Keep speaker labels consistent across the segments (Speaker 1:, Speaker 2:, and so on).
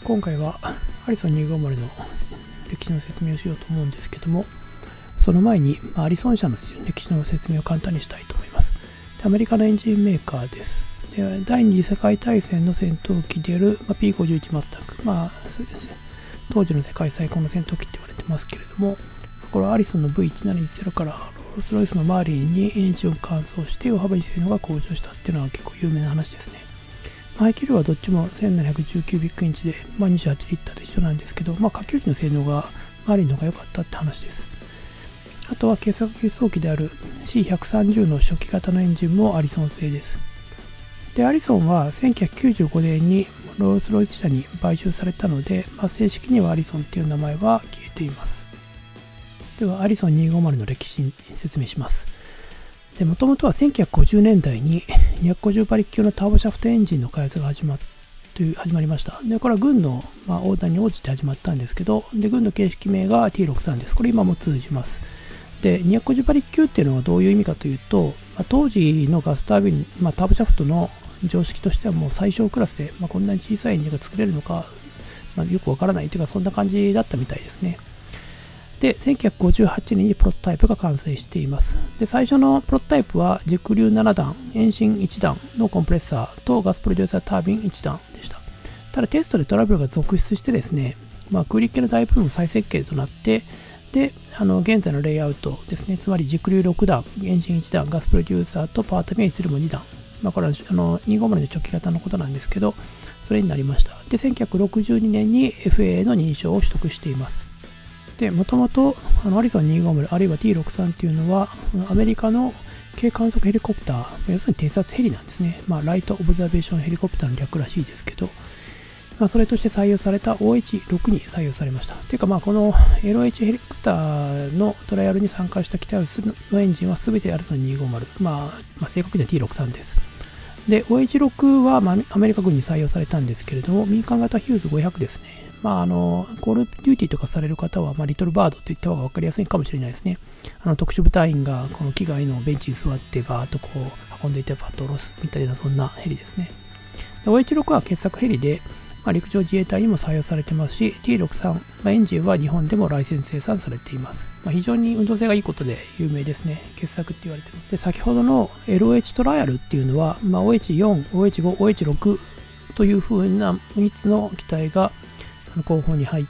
Speaker 1: 今回はアリソン250の歴史の説明をしようと思うんですけども、その前にアリソン社の歴史の説明を簡単にしたいと思います。でアメリカのエンジンメーカーです。で第二次世界大戦の戦闘機である、P51 マツダック、当時の世界最高の戦闘機って言われてますけれども、これはアリソンの V1710 からロールスロイスのマーリンにエンジンを換装して大幅に性能が向上したっていうのは結構有名な話ですね。排気量はどっちも1710キュービックインチで、28リッターと一緒なんですけど、下級機の性能がマーリンの方が良かったって話です。あとは傑作輸送機である C130 の初期型のエンジンもアリソン製です。で、アリソンは1995年にロールスロイス社に買収されたので、正式にはアリソンっていう名前は消えています。では、アリソン250の歴史に説明します。もともとは1950年代に250馬力級のターボシャフトエンジンの開発が始まりました。で、これは軍のオーダーに応じて始まったんですけど、で軍の形式名が T63 です。これ今も通じます。で、250馬力級っていうのはどういう意味かというと、当時のガスタービン、ターボシャフトの常識としてはもう最小クラスで、こんなに小さいエンジンが作れるのか、よくわからないというか、そんな感じだったみたいですね。で、1958年にプロトタイプが完成しています。で、最初のプロトタイプは、直流7段、エンジン1段のコンプレッサーとガスプロデューサータービン1段でした。ただ、テストでトラブルが続出してですね、空力系の大部分再設計となって、で、現在のレイアウトですね、つまり直流6段、エンジン1段、ガスプロデューサーとパワータービンはいずれも2段。これは250の初期型のことなんですけど、それになりました。で、1962年に FAA の認証を取得しています。で、もともとアリソン250あるいは T63 っていうのはアメリカの軽観測ヘリコプター、要するに偵察ヘリなんですね。ライトオブザベーションヘリコプターの略らしいですけど、それとして採用された OH6 に採用されました。というか、この LH ヘリコプターのトライアルに参加した機体のエンジンは全てアリソン250。正確には T63 です。で、OH6 はアメリカ軍に採用されたんですけれども、民間型ヒューズ500ですね。コールデューティーとかされる方は、リトルバードと言った方が分かりやすいかもしれないですね。特殊部隊員がこの機外のベンチに座ってバーッと運んでいってバッと下ろすみたいなそんなヘリですね。OH6 は傑作ヘリで、陸上自衛隊にも採用されてますし、T63、エンジンは日本でもライセンス生産されています。非常に運動性がいいことで有名ですね。傑作って言われてます。で、先ほどの LH トライアルっていうのは、OH4、OH5、OH6 という風な3つの機体が候補に入って、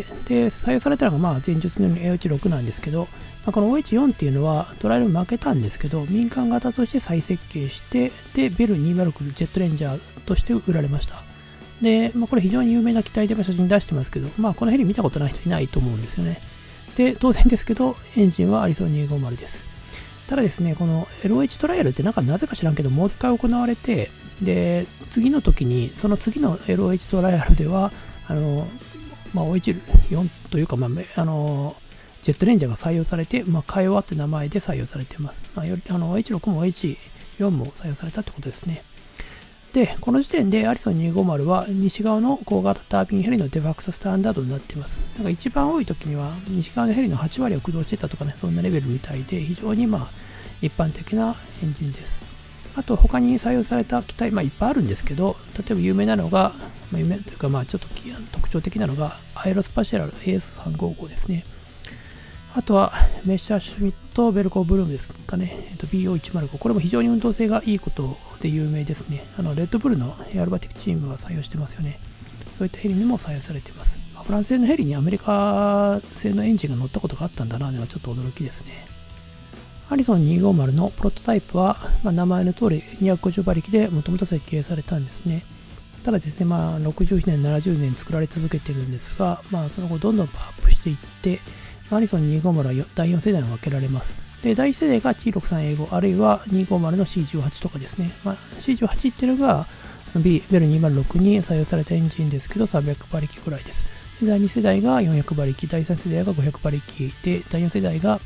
Speaker 1: で、採用されたのが前述のように OH6 なんですけど、この OH4 っていうのはトライアル負けたんですけど、民間型として再設計して、で、ベル206ジェットレンジャーとして売られました。で、これ非常に有名な機体で写真出してますけど、このヘリ見たことない人いないと思うんですよね。で、当然ですけど、エンジンはアリソン250です。ただですね、この LH トライアルってなぜか知らんけど、もう一回行われて、で、次の時に、その次の LH トライアルでは、OH4 というか、ジェットレンジャーが採用されて、カイオワって名前で採用されています。OH6 も OH4 も採用されたってことですね。で、この時点でアリソン250は西側の高型タービンヘリのデファクトスタンダードになっています。一番多い時には西側のヘリの8割を駆動してたとかね、そんなレベルみたいで、非常に一般的なエンジンです。あと他に採用された機体、いっぱいあるんですけど、例えば有名なのが、有名というかちょっと特徴的なのが、アエロスパシャル AS355 ですね。あとは、メッシャーシュミット・ベルコ・ブルームですかね。BO105。これも非常に運動性がいいことで有名ですね。レッドブルのエアロバティックチームが採用してますよね。そういったヘリにも採用されています。フランス製のヘリにアメリカ製のエンジンが乗ったことがあったんだなというのはちょっと驚きですね。アリソン250のプロトタイプは、名前の通り250馬力でもともと設計されたんですね。ただですね、60年、70年作られ続けてるんですが、その後どんどんパワーアップしていって、アリソン250は第4世代に分けられます。で、第1世代が T63 英語、あるいは250の C18 とかですね。C18 っていうのがベル206に採用されたエンジンですけど、300馬力くらいです。で、第2世代が400馬力、第3世代が500馬力で、第4世代が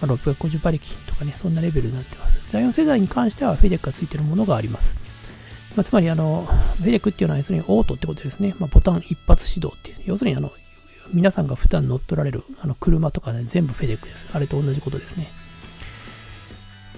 Speaker 1: 650馬力とかね、そんなレベルになってます。第4世代に関してはフェデックがついているものがあります。つまりフェデックっていうのは要するにオートってことですね。ボタン一発始動っていう。要するに皆さんが普段乗っ取られる車とかね、全部フェデックです。あれと同じことですね。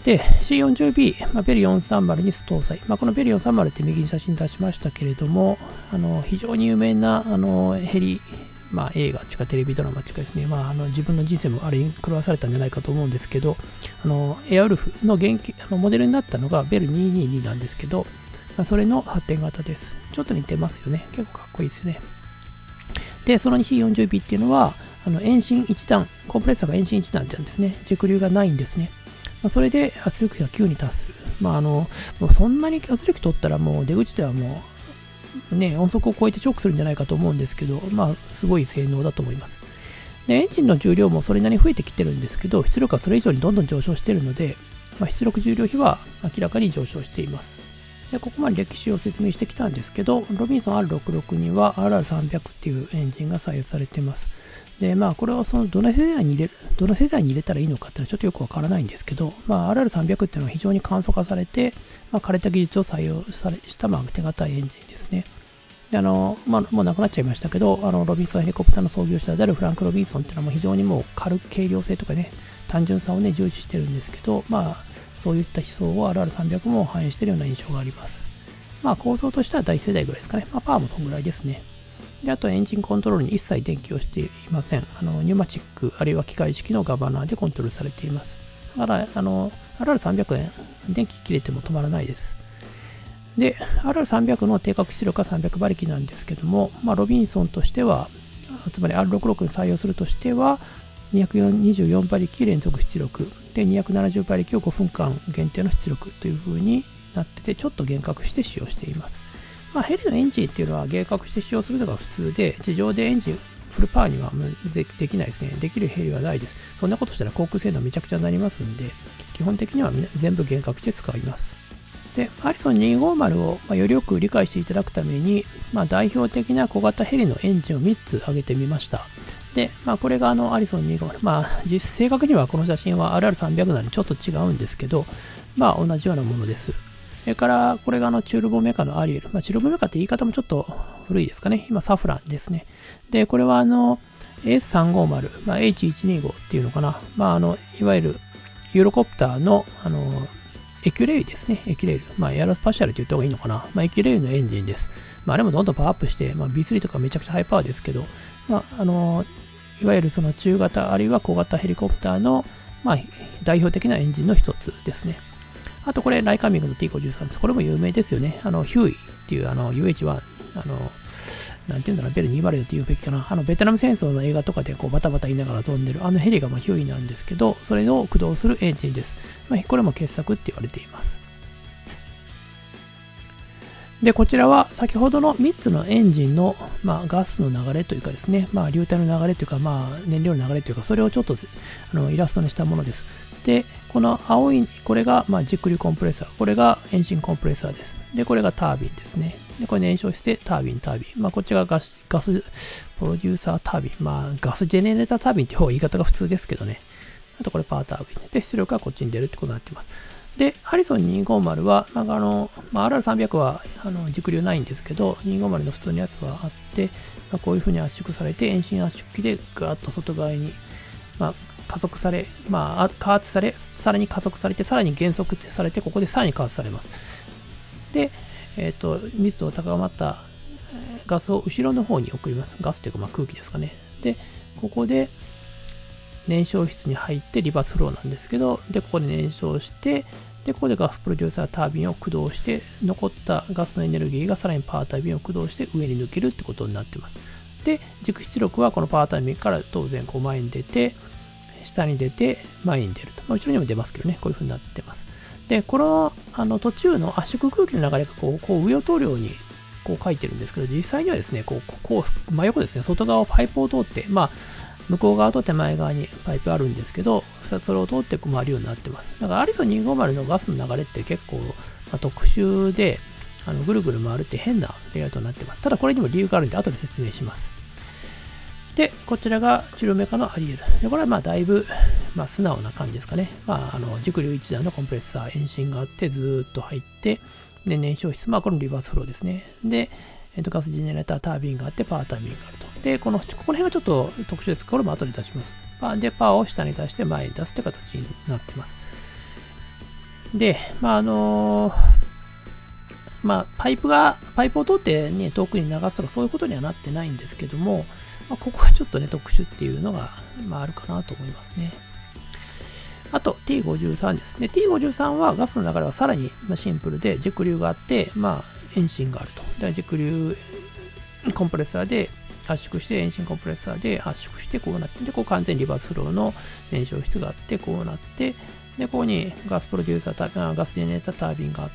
Speaker 1: で、C40B、ベル430に搭載。このベル430って右に写真出しましたけれども、非常に有名なヘリ、映画というかテレビドラマというかですね、自分の人生もあれに狂わされたんじゃないかと思うんですけど、エアウルフのモデルになったのがベル222なんですけど、それの発展型です。ちょっと似てますよね。結構かっこいいですね。で、その C40B っていうのは、エンジン1段、コンプレッサーがエンジン1段ってなんですね。軸流がないんですね。それで圧力が9に達する。もうそんなに圧力取ったらもう出口ではもう、音速を超えてショックするんじゃないかと思うんですけど、すごい性能だと思います。で、エンジンの重量もそれなりに増えてきてるんですけど、出力はそれ以上にどんどん上昇しているので、出力重量比は明らかに上昇しています。で、ここまで歴史を説明してきたんですけど、ロビンソン R66 には RR300 っていうエンジンが採用されています。で、これはどの世代に入れたらいいのかっていうのはちょっとよくわからないんですけど、RR300 っていうのは非常に簡素化されて、枯れた技術を採用した手堅いエンジンですね。で、もうなくなっちゃいましたけど、ロビンソンヘリコプターの創業者であるフランク・ロビンソンっていうのは非常にもう軽量性とかね、単純さをね、重視してるんですけど、そういった思想を RR300 も反映しているような印象があります。構造としては第1世代ぐらいですかね。パワーもそんぐらいですね。で、あとエンジンコントロールに一切電気をしていません。ニューマチック、あるいは機械式のガバナーでコントロールされています。だから、RR300 円、電気切れても止まらないです。で、RR300 の定格出力は300馬力なんですけども、ロビンソンとしては、つまり R66 に採用するとしては、224馬力連続出力で270馬力を5分間限定の出力という風になってて、ちょっと厳格して使用しています。ヘリのエンジンっていうのは厳格して使用するのが普通で、地上でエンジンフルパワーにはできないですね。できるヘリはないです。そんなことしたら航空性能めちゃくちゃになりますんで、基本的には全部厳格して使います。で、アリソン250をよりよく理解していただくために、代表的な小型ヘリのエンジンを3つ挙げてみました。で、これがアリソン250。正確にはこの写真は RR300 なのでちょっと違うんですけど、同じようなものです。それから、これがチュールボメカのアリエル。チュールボメカって言い方もちょっと古いですかね。今、サフランですね。で、これはS350、H125 っていうのかな。いわゆるユーロコプターの、エキュレイルですね。エキュレイル。エアロスパシャルと言った方がいいのかな。エキュレイルのエンジンです。あれもどんどんパワーアップして、B3 とかめちゃくちゃハイパワーですけど、いわゆるその中型あるいは小型ヘリコプターの、代表的なエンジンの一つですね。あとこれ、ライカーミングの T53 です。これも有名ですよね。ヒューイっていう UH-1、なんていうんだろう、ベル204っていうべきかな。ベトナム戦争の映画とかでこうバタバタ言いながら飛んでる、ヘリがヒューイなんですけど、それを駆動するエンジンです。これも傑作って言われています。で、こちらは先ほどの3つのエンジンの、ガスの流れというかですね、流体の流れというか、燃料の流れというか、それをちょっとイラストにしたものです。で、この青い、これが軸流コンプレッサー、これがエンジンコンプレッサーです。で、これがタービンですね。で、これ燃焼してタービン。こっちがガスプロデューサータービン。ガスジェネレータータービンって方が言い方が普通ですけどね。あとこれパワータービン。で、出力がこっちに出るってことになっています。で、アリソン250は、RR300 は軸流ないんですけど、250の普通のやつはあって、こういう風に圧縮されて、遠心圧縮機でガーッと外側に、加速され、加圧され、さらに加速されて、さらに減速されて、ここでさらに加圧されます。で、密度が高まったガスを後ろの方に送ります。ガスというか空気ですかね。で、ここで燃焼室に入ってリバースフローなんですけど、で、ここで燃焼して、で、ここでガスプロデューサータービンを駆動して、残ったガスのエネルギーがさらにパワータービンを駆動して上に抜けるってことになっています。で、軸出力はこのパワータービンから当然こう前に出て、下に出て前に出ると。後ろにも出ますけどね、こういう風になってます。で、この途中の圧縮空気の流れがこう上を通るようにこう書いてるんですけど、実際にはですね、真横ですね、外側をパイプを通って、向こう側と手前側にパイプあるんですけど、それを通って回るようになってます。だからアリソン250のガスの流れって結構、特殊で、ぐるぐる回るって変なレイアウトになってます。ただこれにも理由があるんで、後で説明します。で、こちらがチュルメカのアリエル。で、これはだいぶ、素直な感じですかね。軸流1段のコンプレッサー、エンジンがあって、ずーっと入って、で、燃焼室、これもリバースフローですね。で、ガスジェネレータータービンがあって、パワータービンがあると。で、この辺がちょっと特殊です。これも後で出します。で、パワーを下に出して前に出すという形になっています。 で、パイプを通ってね、遠くに流すとかそういうことにはなってないんですけども、ここがちょっとね、特殊っていうのが、あるかなと思いますね。あと T53 ですね。T53 はガスの流れはさらにシンプルで、軸流があって、エンジンがあると。で、軸流コンプレッサーで圧縮して、エンジンコンプレッサーで圧縮して、こうなって、で、こう完全にリバースフローの燃焼室があって、こうなって、で、ここにガスプロデューサー、ガスジェネレータータービンがあって、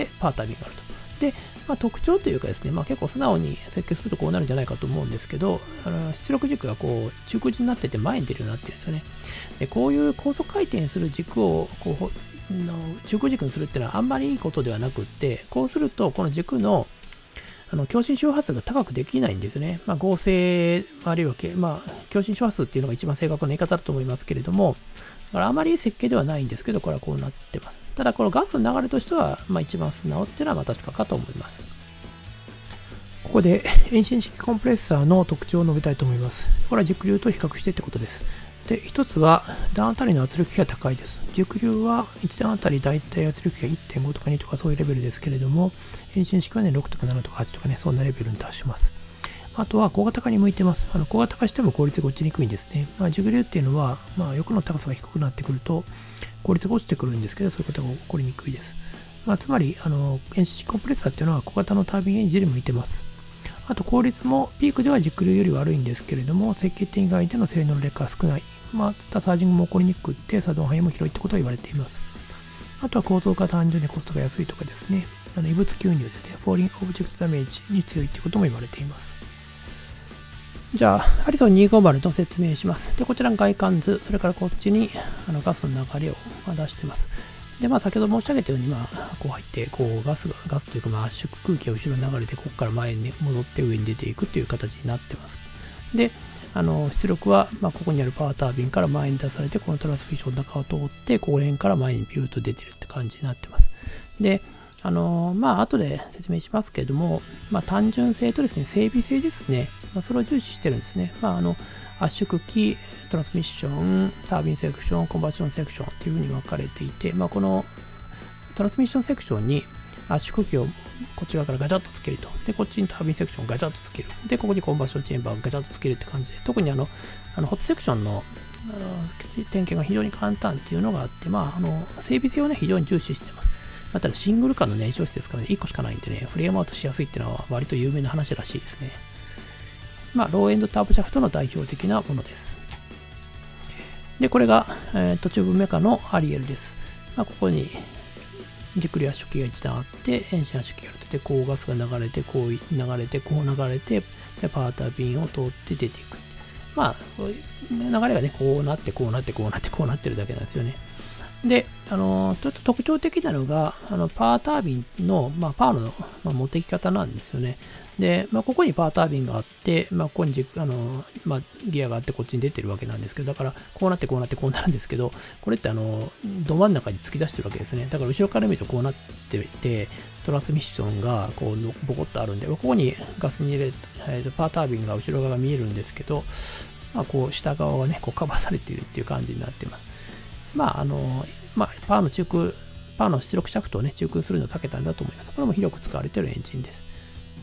Speaker 1: パータービンがあると。で、特徴というかですね、結構素直に設計するとこうなるんじゃないかと思うんですけど、出力軸がこう中空軸になってて前に出るようになってるんですよね。で、こういう高速回転する軸をこう中空軸にするっていうのはあんまりいいことではなくって、こうするとこの軸の共振周波数が高くできないんですね。合成、あるいは共振周波数っていうのが一番正確な言い方だと思いますけれども、だからあまりいい設計ではないんですけど、これはこうなってます。ただ、このガスの流れとしては、一番素直っていうのは確かかと思います。ここで、遠心式コンプレッサーの特徴を述べたいと思います。これは軸流と比較してってことです。で、一つは、段あたりの圧力比が高いです。軸流は1段あたりだいたい圧力比が 1.5 とか2とかそういうレベルですけれども、遠心式はね、6とか7とか8とかね、そんなレベルに達します。あとは小型化に向いてます。小型化しても効率が落ちにくいんですね。軸流っていうのは、翼の高さが低くなってくると、効率が落ちてくるんですけど、そういうことが起こりにくいです。つまり、遠心式コンプレッサーっていうのは小型のタービンエンジンに向いてます。あと、効率もピークでは軸流より悪いんですけれども、設計点以外での性能の劣化が少ない。サージングも起こりにくくって、作動範囲も広いってことが言われています。あとは構造が単純でコストが安いとかですね、異物吸入ですね、フォーリングオブジェクトダメージに強いってことも言われています。じゃあ、ハリソン250の説明します。で、こちらの外観図、それからこっちにガスの流れを出しています。で、先ほど申し上げたように、こう入って、ガスというか、圧縮空気が後ろに流れて、ここから前に戻って上に出ていくという形になっています。で、出力は、ここにあるパワータービンから前に出されて、このトランスミッションの中を通って、ここら辺から前にビューッと出てるって感じになってます。で、後で説明しますけれども、単純性とですね、整備性ですね、それを重視してるんですね。圧縮機、トランスミッション、タービンセクション、コンバーションセクションというふうに分かれていて、このトランスミッションセクションに圧縮機をこっち側からガチャッとつけると。で、こっちにタービンセクションをガチャッとつける。で、ここにコンバーションチェンバーをガチャッとつけるって感じで、特にホットセクションの点検が非常に簡単っていうのがあって、整備性をね、非常に重視しています。ただシングル間の燃焼室ですからね、1個しかないんでね、フレームアウトしやすいっていうのは割と有名な話らしいですね。ローエンドターボシャフトの代表的なものです。で、これが、チューブメカのアリエルです。ここに軸流圧縮機が1段あって、エンジン圧縮機があって、こうガスが流れて、こう流れて、こう流れて、でパワータービンを通って出ていく。流れがね、こうなって、こうなって、こうなって、こうなってるだけなんですよね。で、ちょっと特徴的なのが、パワータービンの、パワーの、持ってき方なんですよね。で、ここにパワータービンがあって、ここにギアがあって、こっちに出てるわけなんですけど、だから、こうなって、こうなって、こうなるんですけど、これってど真ん中に突き出してるわけですね。だから、後ろから見るとこうなっていて、トランスミッションが、こう、ボコッとあるんで、ここにガスに入れる、パワータービンが後ろ側が見えるんですけど、こう、下側がね、こう、カバーされているっていう感じになっています。パワーの出力シャフトをね、中空するのを避けたんだと思います。これも広く使われているエンジンです。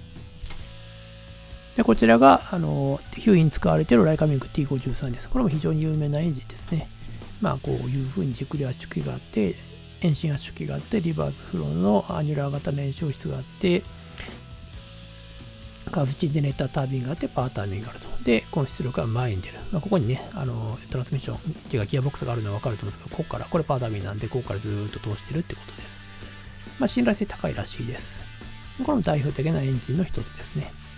Speaker 1: で、こちらが、ヒューイン使われているライカミング T53 です。これも非常に有名なエンジンですね。こういう風に軸流圧縮機があって、遠心圧縮機があって、リバースフローのアニュラー型燃焼室があって、ガスジェネレータータービンがあって、パワータービンがあると。で、この出力が前に出る。ここにね、トランスミッションっていうかギアボックスがあるのは分かると思うんですけど、ここから、これパワータービンなんで、ここからずーっと通してるってことです。信頼性高いらしいです。これも代表的なエンジンの一つですね。